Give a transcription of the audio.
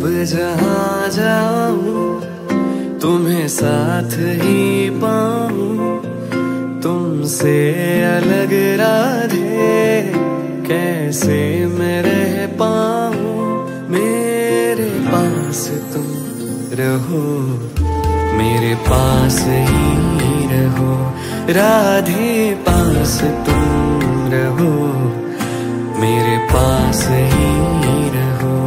जहाँ जाऊं तुम्हें साथ ही पाऊं, तुमसे अलग राधे कैसे मैं रह पाऊं। मेरे पास तुम रहो, मेरे पास ही रहो, राधे पास तुम रहो, मेरे पास ही रहो।